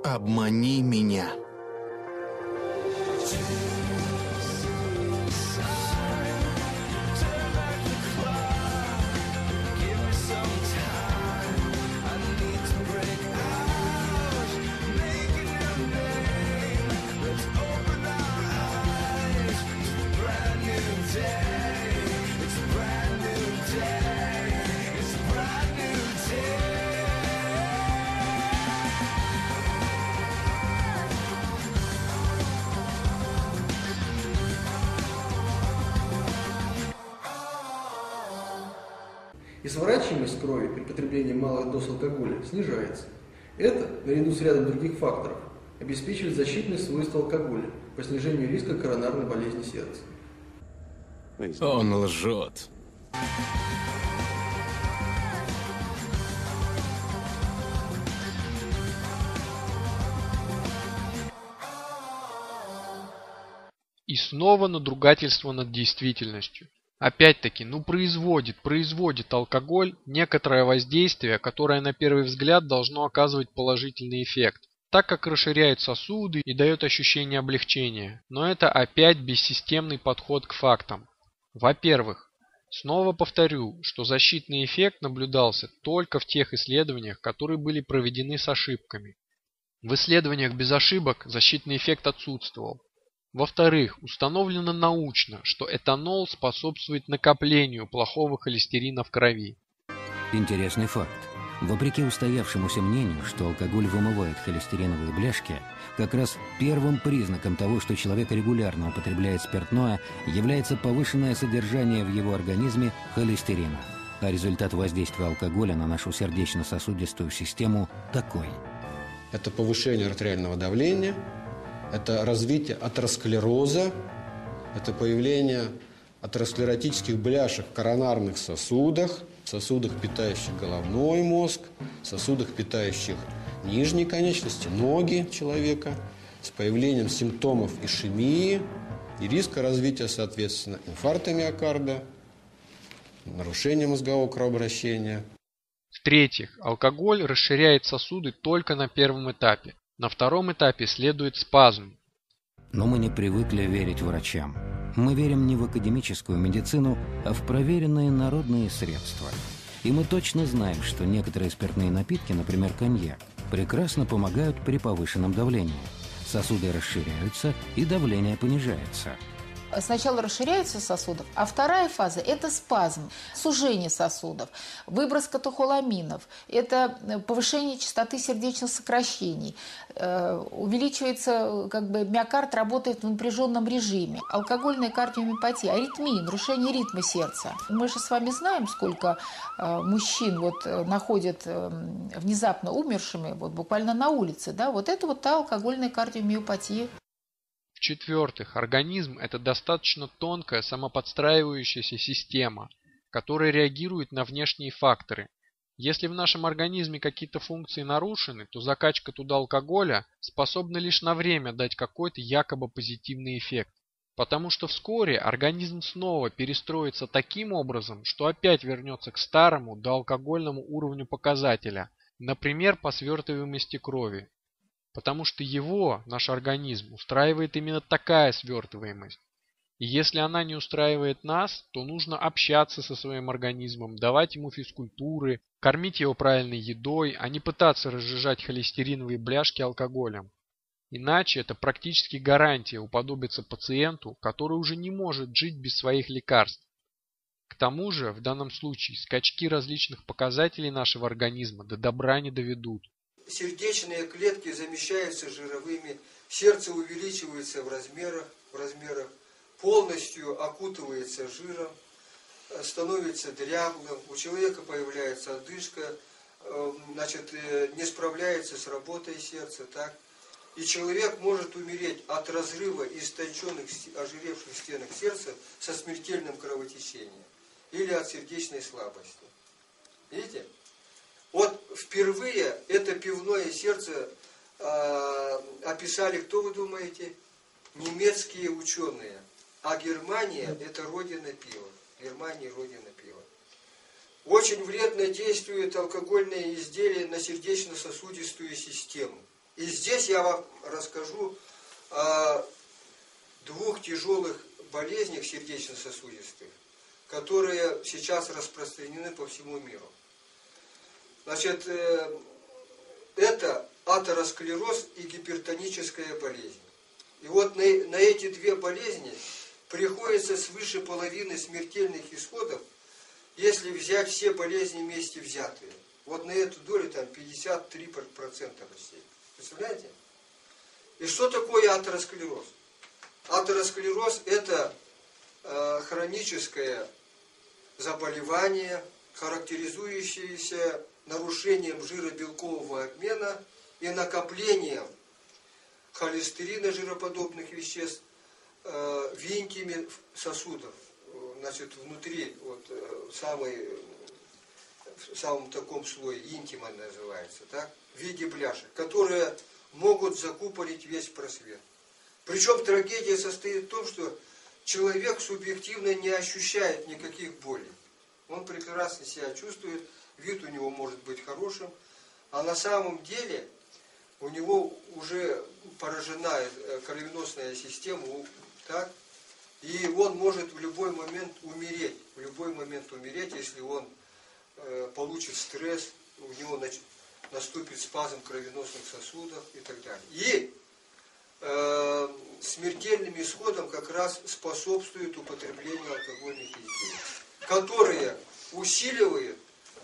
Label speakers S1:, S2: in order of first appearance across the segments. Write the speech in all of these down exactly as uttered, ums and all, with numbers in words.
S1: Обмани меня.
S2: И сворачиваемость крови при потреблении малых доз алкоголя снижается. Это, наряду с рядом других факторов, обеспечивает защитные свойства алкоголя по снижению риска коронарной болезни сердца.
S1: Он лжет.
S3: И снова надругательство над действительностью. Опять-таки, ну производит, производит алкоголь некоторое воздействие, которое на первый взгляд должно оказывать положительный эффект, так как расширяет сосуды и дает ощущение облегчения. Но это опять бессистемный подход к фактам. Во-первых, снова повторю, что защитный эффект наблюдался только в тех исследованиях, которые были проведены с ошибками. В исследованиях без ошибок защитный эффект отсутствовал. Во-вторых, установлено научно, что этанол способствует накоплению плохого холестерина в крови.
S4: Интересный факт. Вопреки устоявшемуся мнению, что алкоголь вымывает холестериновые бляшки, как раз первым признаком того, что человек регулярно употребляет спиртное, является повышенное содержание в его организме холестерина. А результат воздействия алкоголя на нашу сердечно-сосудистую систему такой.
S5: Это повышение артериального давления, это развитие атеросклероза, это появление атеросклеротических бляшек в коронарных сосудах, сосудах, питающих головной мозг, сосудах, питающих нижние конечности, ноги человека, с появлением симптомов ишемии и риска развития, соответственно, инфаркта миокарда, нарушения мозгового кровообращения.
S3: В-третьих, алкоголь расширяет сосуды только на первом этапе. На втором этапе следует спазм.
S4: Но мы не привыкли верить врачам. Мы верим не в академическую медицину, а в проверенные народные средства. И мы точно знаем, что некоторые спиртные напитки, например, коньяк, прекрасно помогают при повышенном давлении. Сосуды расширяются, и давление понижается.
S6: Сначала расширяются сосуды, а вторая фаза – это спазм, сужение сосудов, выброс катехоламинов, это повышение частоты сердечных сокращений, увеличивается, как бы, миокард работает в напряженном режиме, алкогольная кардиомиопатия, аритмии, нарушение ритма сердца. Мы же с вами знаем, сколько мужчин вот находят внезапно умершими вот буквально на улице, да, вот это вот та алкогольная кардиомиопатия.
S3: В-четвертых, организм – это достаточно тонкая самоподстраивающаяся система, которая реагирует на внешние факторы. Если в нашем организме какие-то функции нарушены, то закачка туда алкоголя способна лишь на время дать какой-то якобы позитивный эффект. Потому что вскоре организм снова перестроится таким образом, что опять вернется к старому доалкогольному уровню показателя, например, по свертываемости крови. Потому что его, наш организм, устраивает именно такая свертываемость. И если она не устраивает нас, то нужно общаться со своим организмом, давать ему физкультуры, кормить его правильной едой, а не пытаться разжижать холестериновые бляшки алкоголем. Иначе это практически гарантия уподобиться пациенту, который уже не может жить без своих лекарств. К тому же, в данном случае, скачки различных показателей нашего организма до добра не доведут.
S7: Сердечные клетки замещаются жировыми, сердце увеличивается в размерах, в размерах, полностью окутывается жиром, становится дряблым, у человека появляется одышка, значит, не справляется с работой сердца, так? И человек может умереть от разрыва истонченных, ожиревших стенок сердца со смертельным кровотечением или от сердечной слабости. Видите? Вот впервые это пивное сердце э, описали, кто вы думаете? Немецкие ученые. А Германия – это родина пива. Германия – родина пива. Очень вредно действуют алкогольные изделия на сердечно-сосудистую систему. И здесь я вам расскажу о двух тяжелых болезнях сердечно-сосудистых, которые сейчас распространены по всему миру. Значит, это атеросклероз и гипертоническая болезнь. И вот на, на эти две болезни приходится свыше половины смертельных исходов, если взять все болезни вместе взятые. Вот на эту долю там пятьдесят три процента России. Представляете? И что такое атеросклероз? Атеросклероз – это э, хроническое заболевание, характеризующееся нарушением жиробелкового обмена и накоплением холестерина, жироподобных веществ, э, в интиме сосудов, значит, внутри, вот, э, самый, в самом таком слое, интима называется, так, в виде бляшек, которые могут закупорить весь просвет. Причем трагедия состоит в том, что человек субъективно не ощущает никаких болей. Он прекрасно себя чувствует, вид у него может быть хорошим, а на самом деле у него уже поражена кровеносная система, так, и он может в любой момент умереть, в любой момент умереть, если он э, получит стресс, у него нач... наступит спазм кровеносных сосудов и так далее. И э, смертельным исходом как раз способствует употребление алкогольных изделий, которые усиливают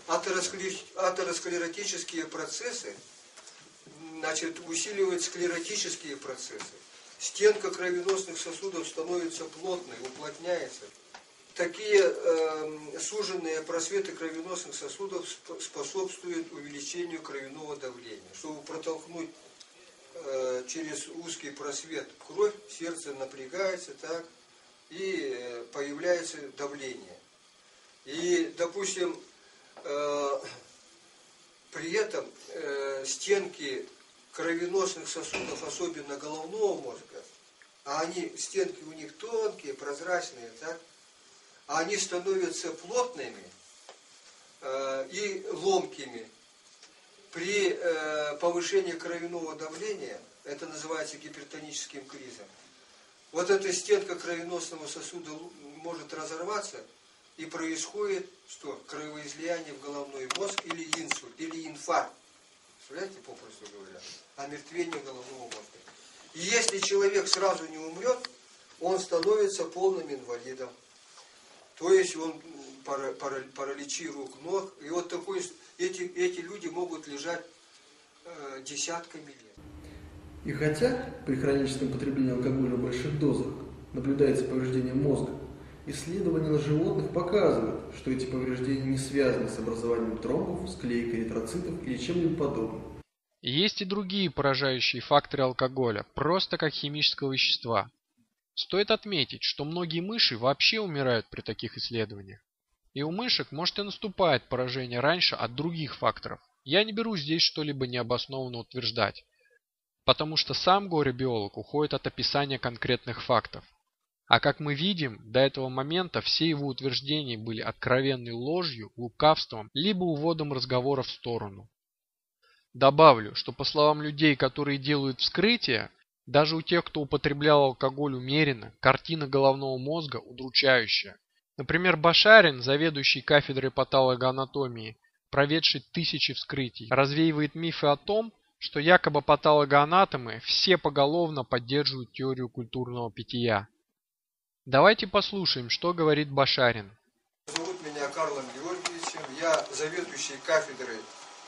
S7: атеросклеротические процессы, значит, усиливают склеротические процессы. Стенка кровеносных сосудов становится плотной, уплотняется. Такие э, суженные просветы кровеносных сосудов способствуют увеличению кровяного давления. Чтобы протолкнуть э, через узкий просвет кровь, сердце напрягается, так, и э, появляется давление. И, допустим, э, при этом э, стенки кровеносных сосудов, особенно головного мозга, а они, стенки у них тонкие, прозрачные, так, а они становятся плотными э, и ломкими при э, повышении кровяного давления, это называется гипертоническим кризом. Вот эта стенка кровеносного сосуда может разорваться, и происходит что? Кровоизлияние в головной мозг или инсульт, или инфаркт. Представляете, попросту говоря, омертвение головного мозга. И если человек сразу не умрет, он становится полным инвалидом. То есть он параличи рук, ног. И вот такой, эти, эти люди могут лежать э, десятками лет.
S2: И хотя при хроническом потреблении алкоголя в больших дозах наблюдается повреждение мозга, исследования на животных показывают, что эти повреждения не связаны с образованием тромбов, склейкой эритроцитов или чем-либо подобным.
S3: Есть и другие поражающие факторы алкоголя, просто как химического вещества. Стоит отметить, что многие мыши вообще умирают при таких исследованиях. И у мышек может и наступает поражение раньше от других факторов. Я не берусь здесь что-либо необоснованно утверждать, потому что сам горе-биолог уходит от описания конкретных фактов. А как мы видим, до этого момента все его утверждения были откровенной ложью, лукавством, либо уводом разговора в сторону. Добавлю, что по словам людей, которые делают вскрытие, даже у тех, кто употреблял алкоголь умеренно, картина головного мозга удручающая. Например, Башарин, заведующий кафедрой патологоанатомии, проведший тысячи вскрытий, развеивает мифы о том, что якобы патологоанатомы все поголовно поддерживают теорию культурного питья. Давайте послушаем, что говорит Башарин.
S7: Зовут меня Карлом Георгиевичем, я заведующий кафедрой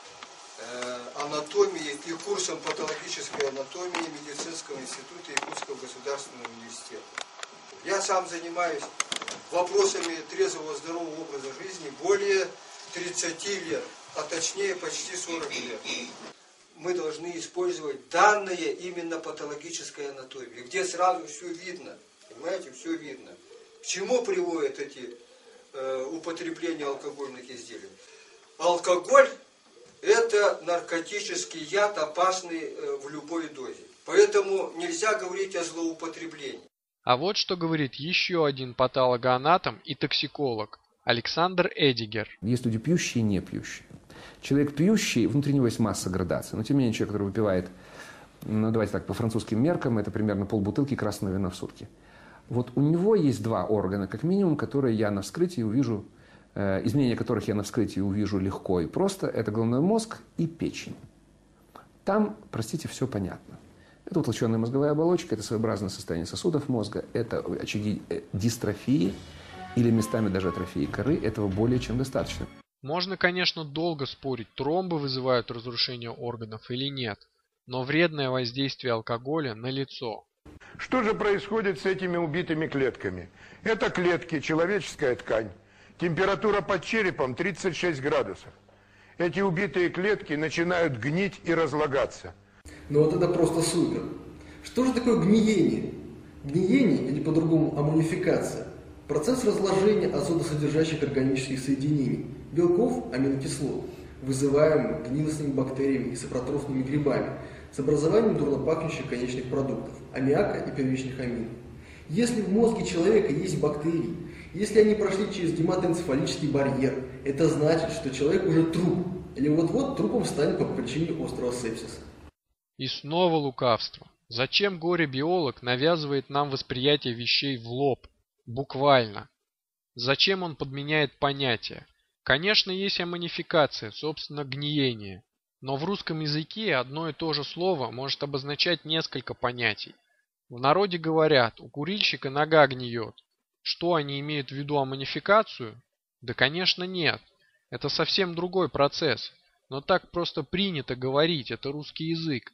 S7: э, анатомии и курсом патологической анатомии Медицинского института Якутского государственного университета. Я сам занимаюсь вопросами трезвого здорового образа жизни более тридцати лет, а точнее почти сорок лет. Мы должны использовать данные именно патологической анатомии, где сразу все видно. Понимаете, все видно. К чему приводят эти э, употребления алкогольных изделий? Алкоголь – это наркотический яд, опасный э, в любой дозе. Поэтому нельзя говорить о злоупотреблении.
S3: А вот что говорит еще один патологоанатом и токсиколог Александр Эдигер.
S8: Есть люди пьющие и не пьющие. Человек пьющий, внутри него есть масса градаций, но тем не менее человек, который выпивает ну давайте так, по французским меркам, это примерно полбутылки красного вина в сутки. Вот у него есть два органа, как минимум, которые я на вскрытии увижу, э, изменения которых я на вскрытии увижу легко и просто. Это головной мозг и печень. Там, простите, все понятно. Это утолщенная мозговая оболочка, это своеобразное состояние сосудов мозга, это очаги дистрофии или местами даже атрофии коры. Этого более чем достаточно.
S3: Можно, конечно, долго спорить, тромбы вызывают разрушение органов или нет, но вредное воздействие алкоголя налицо.
S9: Что же происходит с этими убитыми клетками? Это клетки, человеческая ткань. Температура под черепом тридцать шесть градусов. Эти убитые клетки начинают гнить и разлагаться.
S2: Ну вот это просто супер. Что же такое гниение? Гниение, или по-другому аммонификация, процесс разложения азотосодержащих органических соединений, белков, аминокислот, вызываемых гнилостными бактериями и сапротрофными грибами, с образованием дурнопахнущих конечных продуктов, аммиака и первичных аминов. Если в мозге человека есть бактерии, если они прошли через гематоэнцефалический барьер, это значит, что человек уже труп, или вот-вот трупом станет по причине острого сепсиса.
S3: И снова лукавство. Зачем горе-биолог навязывает нам восприятие вещей в лоб? Буквально. Зачем он подменяет понятия? Конечно, есть аммонификация, собственно, гниение. Но в русском языке одно и то же слово может обозначать несколько понятий. В народе говорят, у курильщика нога гниет. Что они имеют в виду аммонификацию? Да, конечно, нет. Это совсем другой процесс. Но так просто принято говорить, это русский язык.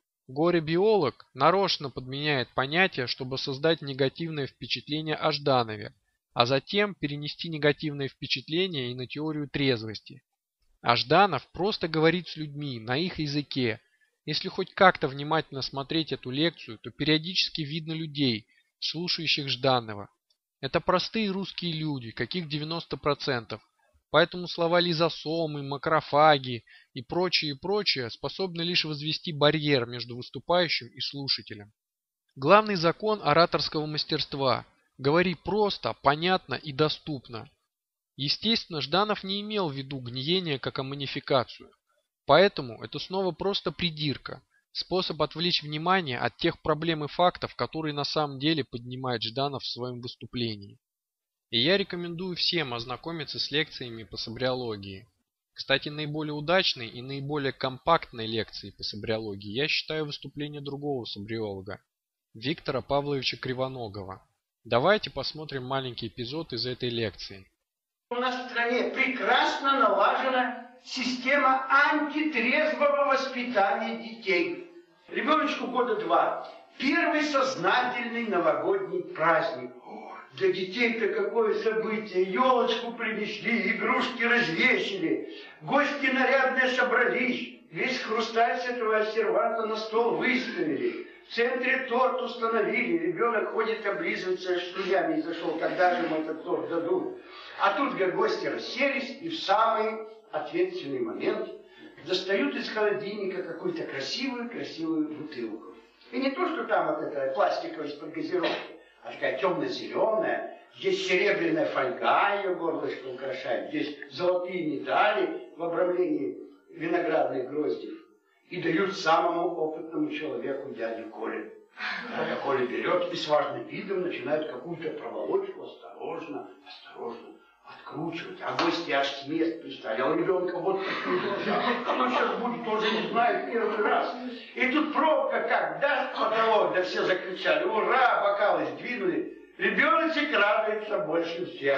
S3: Горе-биолог нарочно подменяет понятия, чтобы создать негативное впечатление о Жданове, а затем перенести негативное впечатление и на теорию трезвости. А Жданов просто говорит с людьми на их языке. Если хоть как-то внимательно смотреть эту лекцию, то периодически видно людей, слушающих Жданова. Это простые русские люди, каких девяносто процентов. Поэтому слова лизосомы, макрофаги и прочее, и прочее способны лишь возвести барьер между выступающим и слушателем. Главный закон ораторского мастерства – говори просто, понятно и доступно. Естественно, Жданов не имел в виду гниение как аммонификацию. Поэтому это снова просто придирка, способ отвлечь внимание от тех проблем и фактов, которые на самом деле поднимает Жданов в своем выступлении. И я рекомендую всем ознакомиться с лекциями по сабриологии. Кстати, наиболее удачной и наиболее компактной лекцией по сабриологии я считаю выступление другого сабриолога, Виктора Павловича Кривоногова. Давайте посмотрим маленький эпизод из этой лекции.
S10: У нас в стране прекрасно налажена система антитрезвого воспитания детей. Ребеночку года два. Первый сознательный новогодний праздник. Для детей-то какое событие. Елочку принесли, игрушки развесили, гости нарядные собрались, весь хрусталь с этого серванта на стол выставили, в центре торт установили, ребенок ходит облизывается, шлюями и зашел, когда же ему этот торт дадут. А тут гости расселись и в самый ответственный момент достают из холодильника какую-то красивую-красивую бутылку. И не то, что там вот эта пластиковая из-под газировки, а такая темно-зеленая, здесь серебряная фольга ее горлышко украшает, здесь золотые медали в обрамлении виноградных гроздьев. И дают самому опытному человеку, дяде Коле. Дядя Коля берет и с важным видом начинает какую-то проволочку осторожно, осторожно откручивать. А гости аж с мест пристали. А у ребенка вот такие глаза. Кто сейчас будет, тоже не знает первый раз. И тут пробка как даст потолок, да все закричали. Ура, бокалы сдвинули. Ребеночек радуется больше всех.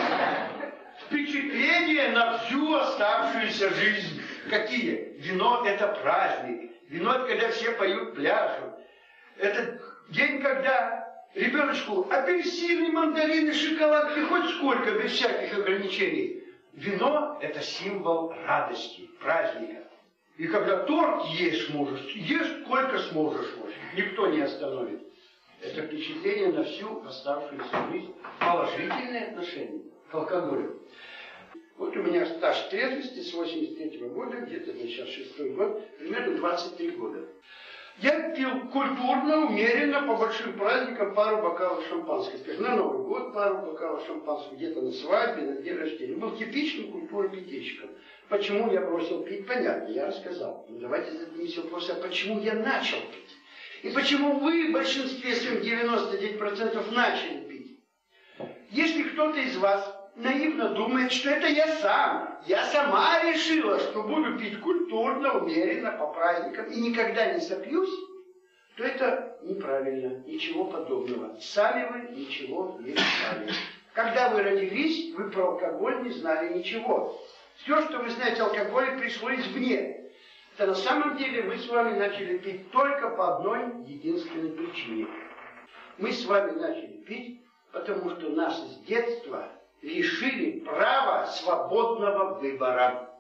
S10: Впечатление на всю оставшуюся жизнь. Какие? Вино – это праздник. Вино – это когда все поют, пляшут. Это день, когда ребеночку апельсины, мандарины, шоколадки, хоть сколько, без всяких ограничений. Вино – это символ радости, праздника. И когда торт ешь можешь, ешь сколько сможешь, никто не остановит. Это впечатление на всю оставшуюся жизнь. Положительное отношение к алкоголю. Вот у меня стаж трезвости с восемьдесят третьего года, где-то сейчас шестой год, примерно двадцать три года. Я пил культурно, умеренно, по большим праздникам пару бокалов шампанского. На Новый год пару бокалов шампанского, где-то на свадьбе, на день рождения. Был типичным культурным питейщиком. Почему я бросил пить, понятно, я рассказал. Но давайте зададимся вопросом, а почему я начал пить? И почему вы в большинстве своем девяносто девять процентов начали пить? Если кто-то из вас наивно думает, что это я сам, я сама решила, что буду пить культурно, умеренно, по праздникам и никогда не сопьюсь, то это неправильно, ничего подобного. Сами вы ничего не знали. Когда вы родились, вы про алкоголь не знали ничего. Все, что вы знаете о алкоголе, пришло извне. Это на самом деле мы с вами начали пить только по одной единственной причине. Мы с вами начали пить, потому что нас с детства лишили права свободного выбора.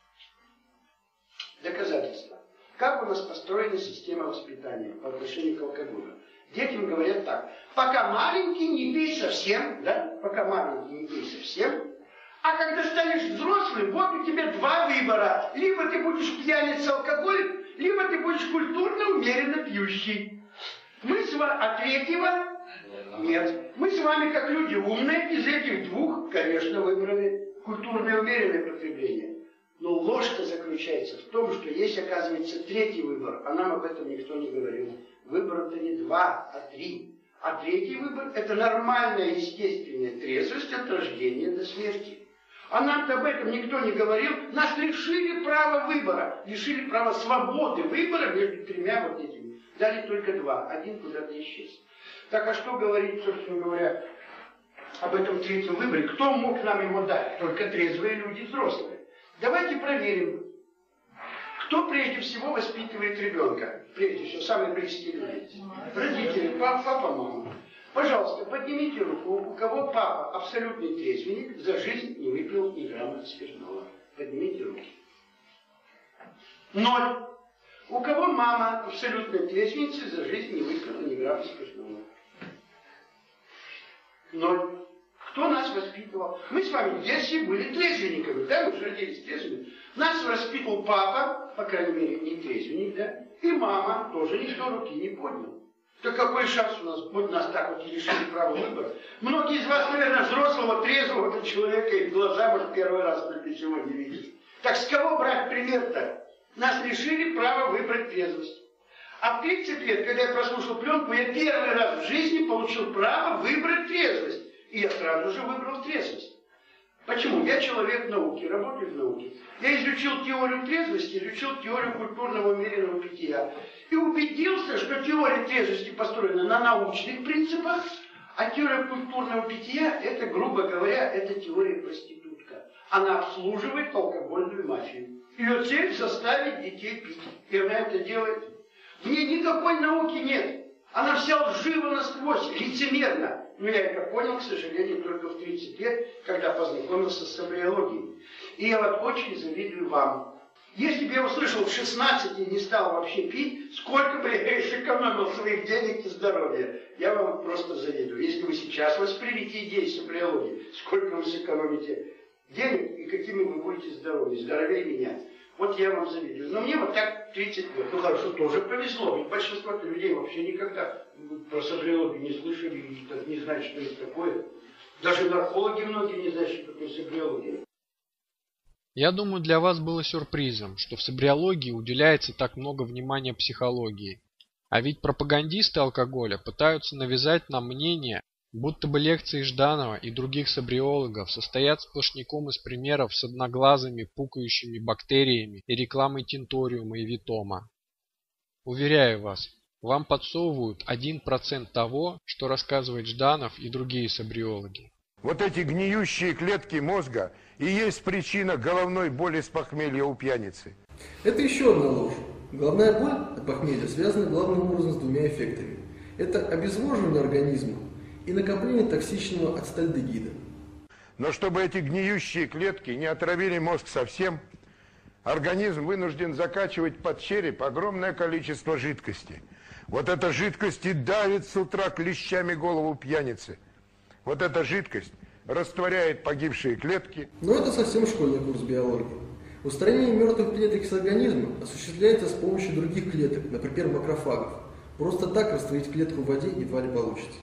S10: Доказательства. Как у нас построена система воспитания по отношению к алкоголю? Детям говорят так: пока маленький, не пей совсем, да? Пока маленький, не пей совсем. А когда станешь взрослым, вот у тебя два выбора. Либо ты будешь пьяница, алкоголик, либо ты будешь культурно, умеренно пьющий. Мы с вами... А третьего? Нет. Мы с вами, как люди умные, из этих двух, конечно, выбрали культурное умеренное потребление. Но ложь-то заключается в том, что есть, оказывается, третий выбор. А нам об этом никто не говорил. Выбор-то не два, а три. А третий выбор – это нормальная, естественная трезвость от рождения до смерти. А нам-то об этом никто не говорил. Нас лишили права выбора. Лишили права свободы выбора между тремя вот этими. Дали только два. Один куда-то исчез. Так, а что говорить, собственно говоря, об этом третьем выборе? Кто мог нам его дать? Только трезвые люди, взрослые. Давайте проверим. Кто прежде всего воспитывает ребенка? Прежде всего, самые близкие люди. Родители, папа, папа, мама. Пожалуйста, поднимите руку, у кого папа абсолютный трезвенник, за жизнь не выпил ни грамма спиртного. Поднимите руки. Ноль. У кого мама абсолютная трезвенница, за жизнь не выпила ни грамма спиртного. Ноль. Кто нас воспитывал? Мы с вами в детстве были трезвенниками, да, мы же родились трезвенниками. Нас воспитывал папа, по крайней мере, не трезвенник, да, и мама тоже никто руки не поднял. То какой шанс у нас, вот нас так вот лишили права выбора? Многие из вас, наверное, взрослого, трезвого человека и в глаза, может, первый раз только сегодня видели. Так с кого брать пример-то? Нас лишили права выбрать трезвость. А в тридцать лет, когда я прослушал пленку, я первый раз в жизни получил право выбрать трезвость. И я сразу же выбрал трезвость. Почему? Я человек науки, работаю в науке. Я изучил теорию трезвости, изучил теорию культурного умеренного питья. И убедился, что теория трезвости построена на научных принципах, а теория культурного питья, это, грубо говоря, это теория проститутка. Она обслуживает алкогольную мафию. Ее цель заставить детей пить. И она это делает. В ней никакой науки нет. Она вся лжива насквозь, лицемерна. Но я это понял, к сожалению, только в тридцать лет, когда познакомился с эмбриологией. И я вот очень завидую вам. Если бы я услышал в шестнадцати и не стал вообще пить, сколько бы я сэкономил своих денег и здоровья. Я вам просто завидую. Если вы сейчас воспримете идеи с эмбриологией, сколько вы сэкономите денег и какими вы будете здоровы, здоровее меня. Вот я вам завидую. Но мне вот так тридцать лет. Ну хорошо, тоже повезло. Ведь большинство людей вообще никогда про эмбриологию не слышали, и не знают, что это такое. Даже наркологи многие не знают, что такое эмбриология.
S3: Я думаю, для вас было сюрпризом, что в сабриологии уделяется так много внимания психологии. А ведь пропагандисты алкоголя пытаются навязать нам мнение, будто бы лекции Жданова и других сабриологов состоят сплошняком из примеров с одноглазыми пукающими бактериями и рекламой тинториума и витома. Уверяю вас, вам подсовывают один процент того, что рассказывает Жданов и другие сабриологи.
S9: Вот эти гниющие клетки мозга и есть причина головной боли с похмелья у пьяницы.
S2: Это еще одна ложь. Головная боль от похмелья связана главным образом с двумя эффектами. Это обезвоживание организма и накопление токсичного ацетальдегида.
S9: Но чтобы эти гниющие клетки не отравили мозг совсем, организм вынужден закачивать под череп огромное количество жидкости. Вот эта жидкость и давит с утра клещами голову пьяницы. Вот эта жидкость растворяет погибшие клетки.
S2: Но это совсем школьный курс биологии. Устранение мертвых клеток из организма осуществляется с помощью других клеток, например, макрофагов. Просто так растворить клетку в воде едва ли получится.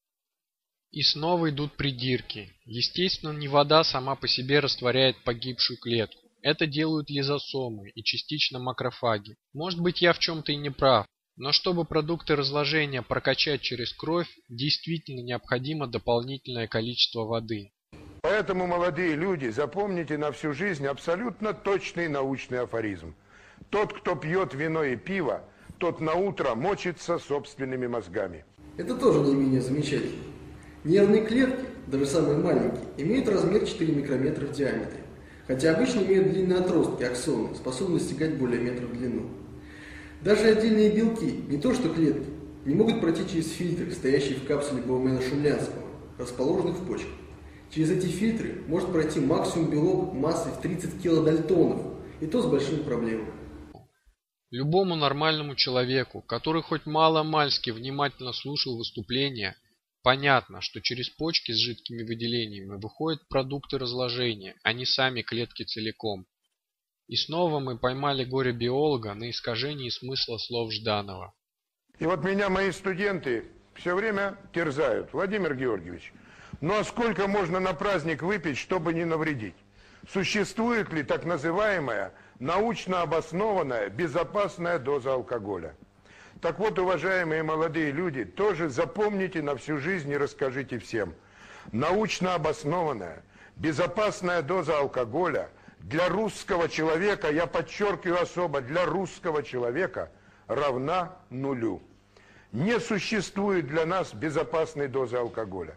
S3: И снова идут придирки. Естественно, не вода сама по себе растворяет погибшую клетку. Это делают лизосомы и частично макрофаги. Может быть, я в чем-то и не прав, но чтобы продукты разложения прокачать через кровь, действительно необходимо дополнительное количество воды.
S9: Поэтому, молодые люди, запомните на всю жизнь абсолютно точный научный афоризм. Тот, кто пьет вино и пиво, тот наутро мочится собственными мозгами.
S2: Это тоже не менее замечательно. Нервные клетки, даже самые маленькие, имеют размер четыре микрометра в диаметре, хотя обычно имеют длинные отростки, аксоны, способные достигать более метра в длину. Даже отдельные белки, не то что клетки, не могут пройти через фильтры, стоящие в капсуле Боумена-Шумлянского, расположенных в почках. Через эти фильтры может пройти максимум белок массой в тридцать килодальтонов, и то с большими проблемами.
S3: Любому нормальному человеку, который хоть мало-мальски внимательно слушал выступления, понятно, что через почки с жидкими выделениями выходят продукты разложения, а не сами клетки целиком. И снова мы поймали горе-биолога на искажении смысла слов Жданова.
S9: И вот меня мои студенты все время терзают. Владимир Георгиевич, ну а сколько можно на праздник выпить, чтобы не навредить? Существует ли так называемая научно обоснованная безопасная доза алкоголя? Так вот, уважаемые молодые люди, тоже запомните на всю жизнь и расскажите всем. Научно обоснованная безопасная доза алкоголя для русского человека, я подчеркиваю особо, для русского человека равна нулю. Не существует для нас безопасной дозы алкоголя.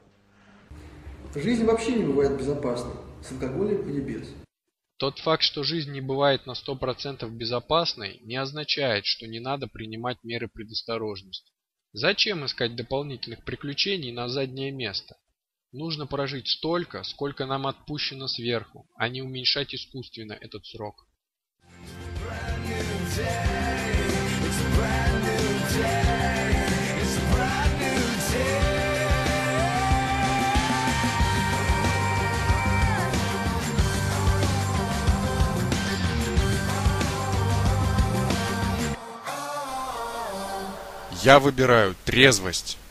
S2: Жизнь вообще не бывает безопасной, с алкоголем или без.
S3: Тот факт, что жизнь не бывает на сто процентов безопасной, не означает, что не надо принимать меры предосторожности. Зачем искать дополнительных приключений на заднее место? Нужно прожить столько, сколько нам отпущено сверху, а не уменьшать искусственно этот срок.
S11: Я выбираю трезвость.